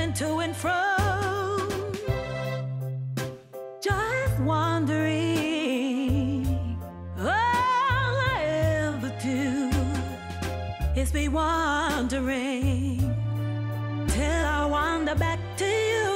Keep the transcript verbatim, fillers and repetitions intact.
moving to and fro, just wondering. All I ever do is be wandering till I wander back to you.